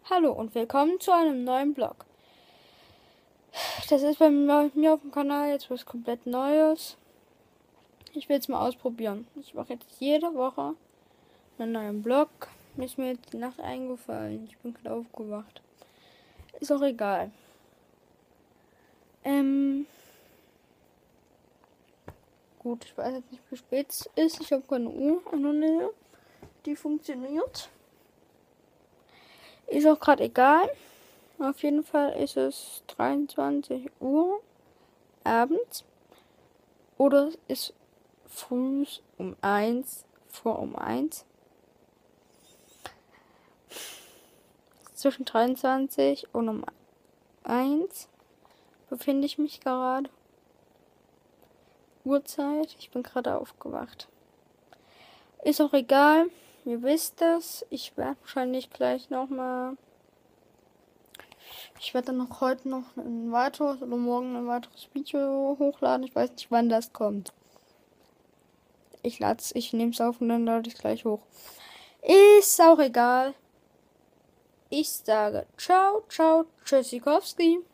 Hallo und willkommen zu einem neuen Vlog. Das ist bei mir auf dem Kanal jetzt was komplett Neues. Ich will es mal ausprobieren. Ich mache jetzt jede Woche einen neuen Vlog. Mir ist mir jetzt die Nacht eingefallen. Ich bin gerade aufgewacht. Ist auch egal. Gut, ich weiß jetzt nicht, wie spät es ist. Ich habe keine Uhr in der Nähe. Die funktioniert. Ist auch gerade egal. Auf jeden Fall ist es 23 Uhr abends. Oder es ist früh um 1, vor um 1. Zwischen 23 und um 1 befinde ich mich gerade. Uhrzeit, ich bin gerade aufgewacht. Ist auch egal, ihr wisst es. Ich werde wahrscheinlich gleich nochmal. Ich werde dann noch heute noch ein weiteres oder morgen ein weiteres Video hochladen. Ich weiß nicht, wann das kommt. Ich nehme es auf und dann lade ich es gleich hoch. Ist auch egal. Ich sage ciao, ciao, tschüssikowski.